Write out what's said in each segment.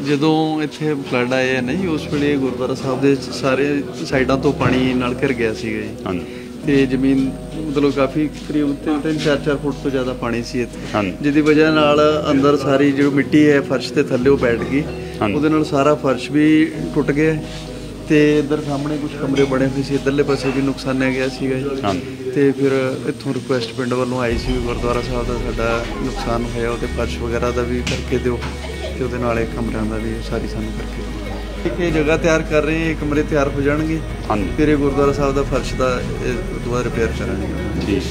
ਜਦੋਂ ਇੱਥੇ ਫਲੱਡ ਆਏ ਆ ਨਾ ਜੀ, ਉਸ ਵੇਲੇ ਗੁਰਦੁਆਰਾ ਸਾਹਿਬ ਦੇ ਸਾਰੇ ਸਾਈਡਾਂ ਤੋਂ ਪਾਣੀ ਨਾਲ ਘਿਰ ਗਿਆ ਸੀਗਾ ਜੀ। ਹਾਂਜੀ। ਤੇ ਜ਼ਮੀਨ ਮਤਲਬ ਕਾਫੀ ਕਰੀਬ 3-4 ਫੁੱਟ ਤੋਂ ਜ਼ਿਆਦਾ ਪਾਣੀ ਸੀ ਇੱਥੇ, ਜਿਹਦੀ ਵਜ੍ਹਾ ਨਾਲ ਅੰਦਰ ਸਾਰੀ ਜੋ ਮਿੱਟੀ ਹੈ ਫਰਸ਼ ਦੇ ਥੱਲੇ ਉਹ ਬੈਠ ਗਈ। ਉਹਦੇ ਨਾਲ ਸਾਰਾ ਫਰਸ਼ ਵੀ ਟੁੱਟ ਗਿਆ ਤੇ ਇੱਧਰ ਸਾਹਮਣੇ ਕੁਝ ਕਮਰੇ ਬਣੇ ਹੋਏ ਸੀ, ਇੱਧਰਲੇ ਪਾਸੇ ਵੀ ਨੁਕਸਾਨਿਆ ਗਿਆ ਸੀਗਾ ਜੀ। ਤੇ ਫਿਰ ਇੱਥੋਂ ਰਿਕੁਐਸਟ ਪਿੰਡ ਵੱਲੋਂ ਆਈ ਸੀ ਵੀ ਗੁਰਦੁਆਰਾ ਸਾਹਿਬ ਦਾ ਸਾਡਾ ਨੁਕਸਾਨ ਹੋਇਆ, ਉਹਦੇ ਫਰਸ਼ ਵਗੈਰਾ ਦਾ ਵੀ ਕਰਕੇ ਦਿਓ ਤੇ ਉਹਦੇ ਨਾਲ ਇਹ ਕਮਰਿਆਂ ਦਾ ਵੀ ਸਾਰੀ ਸਾਨੂੰ ਕਰਕੇ ਦਿਓ। ਇੱਕ ਇਹ ਜਗ੍ਹਾ ਤਿਆਰ ਕਰ ਰਹੇ ਹਾਂ, ਇਹ ਕਮਰੇ ਤਿਆਰ ਹੋ ਜਾਣਗੇ, ਫਿਰ ਇਹ ਗੁਰਦੁਆਰਾ ਸਾਹਿਬ ਦਾ ਫਰਸ਼ ਦਾ ਦੁਬਾਰਾ ਰਿਪੇਅਰ ਕਰਾਂਗੇ। ਠੀਕ।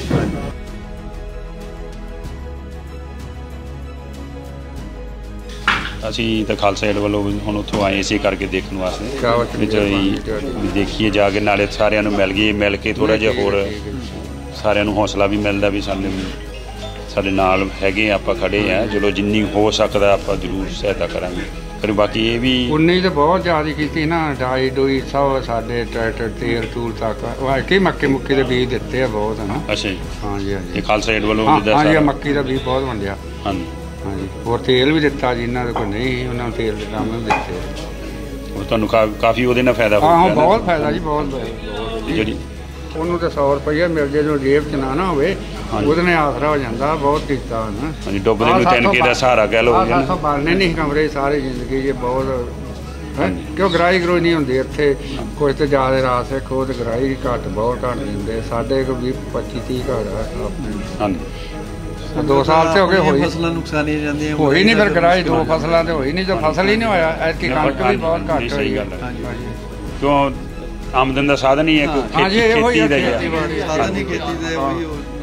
ਅਸੀਂ ਤਾਂ ਖਾਲਸਾ ਏਡ ਵੱਲੋਂ ਹੁਣ ਉੱਥੋਂ ਆਏ ਸੀ ਕਰਕੇ ਦੇਖਣ ਵਾਸਤੇ ਵੀ ਦੇਖੀਏ ਜਾ ਕੇ, ਨਾਲੇ ਸਾਰਿਆਂ ਨੂੰ ਮਿਲ ਕੇ ਥੋੜ੍ਹਾ ਜਿਹਾ ਹੋਰ ਸਾਰਿਆਂ ਨੂੰ ਹੌਸਲਾ ਵੀ ਮਿਲਦਾ ਵੀ ਸਾਡੇ ਨਾਲ ਹੈਗੇ, ਆਪਾਂ ਖੜੇ ਆ, ਚਲੋ ਜਿੰਨੀ ਹੋ ਸਕਦਾ ਆਪਾਂ ਜ਼ਰੂਰ ਸਹਾਇਤਾ ਕਰਾਂਗੇ। ਪਰ ਬਾਕੀ ਇਹ ਵੀ 19 ਤਾਂ ਬਹੁਤ ਜ਼ਿਆਦਾ ਕੀਤੀ ਨਾ, ਡਾਈ ਡੂਈ ਸਭ ਸਾਡੇ ਟਰੈਕਟਰ ਤੇਲ ਤੂਲ ਤੱਕ ਕਿ ਮੱਕੀ ਦੇ ਬੀਜ ਦਿੱਤੇ ਆ ਬਹੁਤ ਨਾ। ਅੱਛਾ ਜੀ। ਹਾਂਜੀ ਹਾਂਜੀ। ਇਹ ਖਾਲਸਾ ਏਡ ਵੱਲੋਂ ਹਾਂਜੀ, ਮੱਕੀ ਦਾ ਬੀਜ ਬਹੁਤ ਵੰਡਿਆ। ਹਾਂਜੀ ਹਾਂਜੀ। ਹੋਰ ਤੇਲ ਵੀ ਦਿੱਤਾ ਜਿਨ੍ਹਾਂ ਦੇ ਕੋਲ ਨਹੀਂ, ਉਹਨਾਂ ਨੂੰ ਤੇਲ ਦੇ ਕੰਮ ਵੀ ਦਿੱਤੇ। ਤੁਹਾਨੂੰ ਕਾਫੀ ਉਹਦੇ ਨਾਲ ਫਾਇਦਾ ਹੋਇਆ? ਹਾਂ, ਬਹੁਤ ਫਾਇਦਾ ਜੀ, ਬਹੁਤ। ਜਿਹੜੀ ਉਹਨੂੰ ਤਾਂ 100 ਰੁਪਈਆ ਮਿਲ ਜੇ ਜੋ ਜੇਬ 'ਚ ਨਾ ਹੋਵੇ, ਉਹਦੇ ਨਾਲ ਆਸਰਾ ਹੋ ਜਾਂਦਾ। ਬਹੁਤ ਕੀਤਾ ਨਾ। ਹਾਂਜੀ, ਡੁੱਬਦੇ ਨੂੰ ਤਿੰਨਕੇ ਦਾ ਸਹਾਰਾ ਕਹਿ ਲਓ। ਬਣਨੇ ਨਹੀਂ ਕਮਰੇ ਸਾਰੇ ਜ਼ਿੰਦਗੀ 'ਚ ਬਹੁਤ, ਕਿਉਂ ਗਰਾਈ ਗਰੋਈ ਨਹੀਂ ਹੁੰਦੀ ਇੱਥੇ। ਕੁਝ ਤਾਂ ਜ਼ਿਆਦਾ ਰਾਸ ਹੈ, ਖੁਦ ਗਰਾਈ ਘੱਟ ਬਹੁਤ ਘੱਟ ਦਿੰਦੇ। ਸਾਡੇ ਕੋਲ 20-25-30 ਘਰ ਆ ਆਪਣੇ। ਹਾਂਜੀ। 2 ਸਾਲ ਤੇ ਹੋ ਗਏ ਹੋਈ ਫਸਲਾਂ ਨੁਕਸਾਨੀਆਂ ਜਾਂਦੀਆਂ, ਹੋਈ ਨਹੀਂ ਫਿਰ ਗਰਾਈ 2 ਫਸਲਾਂ ਤੇ ਹੋਈ ਨਹੀਂ, ਜੋ ਫਸਲ ਹੀ ਨਹੀਂ ਹੋਇਆ। ਐਤਕੀ ਕਣਕ ਵੀ ਬਹੁਤ ਘੱਟ ਹੋਈ। ਕਿਉਂ ਆਮਦਨ ਦਾ ਸਾਧਨ ਹੀ ਹੈ ਖੇਤੀ ਦਾ, ਸਾਧਨ ਹੀ ਖੇਤੀ ਦੇ।